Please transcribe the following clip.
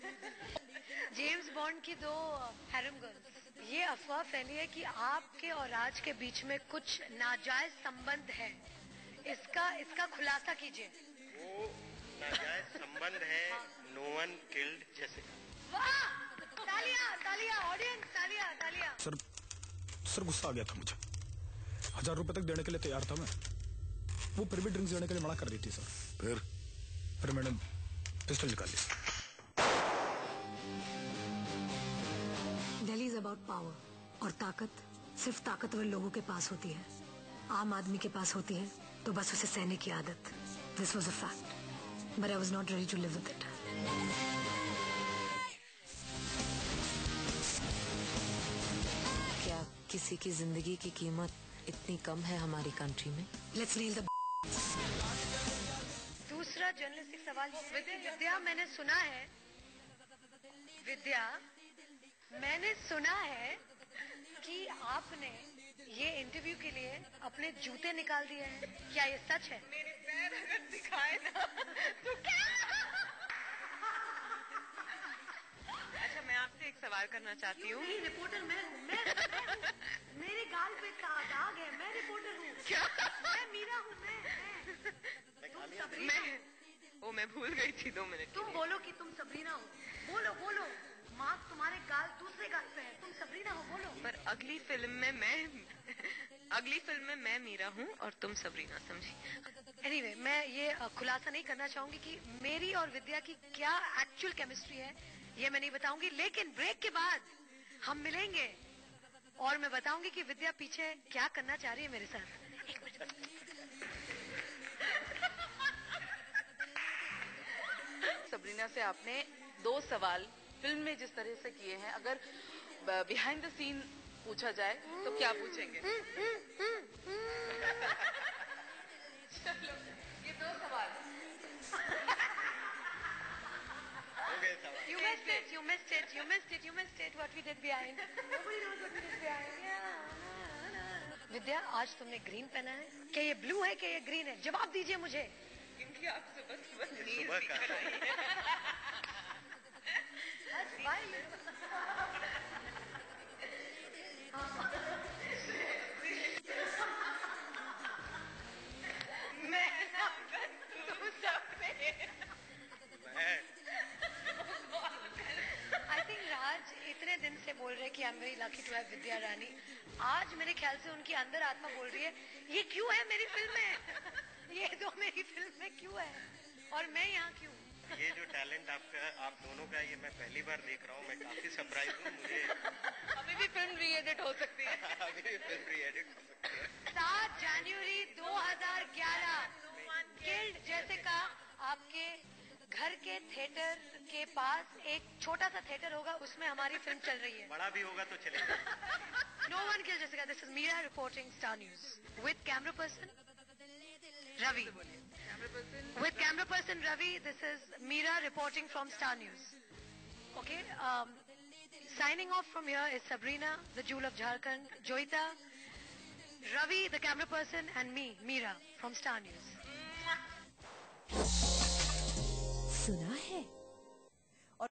James bond की 2 harem girls. ये अफवाह फैली है कि आपके और राज के बीच में कुछ नाजायज संबंध है। इसका खुलासा कीजिए। वो नाजायज संबंध है। No one killed Jessica. वाह! तालियां, तालियां, ऑडियंस, तालियां, तालियां। सर गुस्सा आ गया था मुझे। 1000 रुपए तक देने के लिए तैयार था मैं। वो फिर भी ड्रिंक्स देने के लिए मना कर रही थी सर। फिर मैंने पिस्टल निकाल ली। दिल्ली इज अबाउट पावर और ताकत सिर्फ ताकतवर लोगों के पास होती है। आम आदमी के पास होती है तो बस उसे सहने की आदत। This was a fact but I was not ready to live with it. क्या किसी की जिंदगी की कीमत इतनी कम है हमारी कंट्री में? लेट्स नील द दूसरा जर्नलिस्टिक सवाल। विद्या, मैंने सुना है कि आपने ये इंटरव्यू के लिए अपने जूते निकाल दिए हैं। क्या ये सच है? मेरे पैर अगर दिखाए ना तो क्या? अच्छा, मैं आपसे एक सवाल करना चाहती हूँ। रिपोर्टर मैं हूँ। मेरे गाल पे दाग है। मैं रिपोर्टर हूँ। क्या? मैं मीरा हूँ। मैं भूल गई थी 2 मिनट। तुम बोलो कि तुम सबरीना हो। बोलो। मार्क तुम्हारे गाल दूसरे गाल पे है। तुम सबरीना हो, बोलो। पर अगली फिल्म में मैं मीरा हूँ और तुम सबरीना, समझी? एनीवे, मैं ये खुलासा नहीं करना चाहूंगी कि मेरी और विद्या की क्या एक्चुअल केमिस्ट्री है। ये मैं नहीं बताऊंगी, लेकिन ब्रेक के बाद हम मिलेंगे और मैं बताऊंगी कि विद्या पीछे क्या करना चाह रही है मेरे साथ। 1 मिनट। सबरीना से आपने 2 सवाल फिल्म में जिस तरह से किए हैं, अगर बिहाइंड द सीन पूछा जाए तो क्या पूछेंगे? चलो, ये 2 सवाल। You missed it. What we did behind. Nobody knows what we did behind. Yeah. विद्या, आज तुमने ग्रीन पहना है। क्या ये ब्लू है, क्या ये ग्रीन है? जवाब दीजिए मुझे। क्योंकि आप सुबह नींद दिख रही है। आई थिंक राज इतने दिन से बोल रहे कि I am very lucky to have Vidya Rani. आज मेरे ख्याल से उनकी अंदर आत्मा बोल रही है, ये क्यों है मेरी फिल्म में? ये तो मेरी फिल्म में क्यों है और मैं यहाँ क्यों? ये जो टैलेंट आप दोनों का, ये मैं पहली बार देख रहा हूँ। मैं काफी सरप्राइज हूँ। मुझे अभी भी फिल्म री-एडिट हो सकती है। अभी भी फिल्म री-एडिट हो सकती है। 7 जनवरी 2011 किल्ड जेसिका आपके घर के थिएटर के पास एक छोटा सा थिएटर होगा, उसमें हमारी फिल्म चल रही है। बड़ा भी होगा तो चलेगा। No one killed Jessica. This is Meera reporting Star News with camera person Ravi. With camera person Ravi, this is Meera reporting from Star News. Okay. Signing off from here is Sabrina, the jewel of Jharkhand, Joita, Ravi, the camera person, and me, Meera from Star News.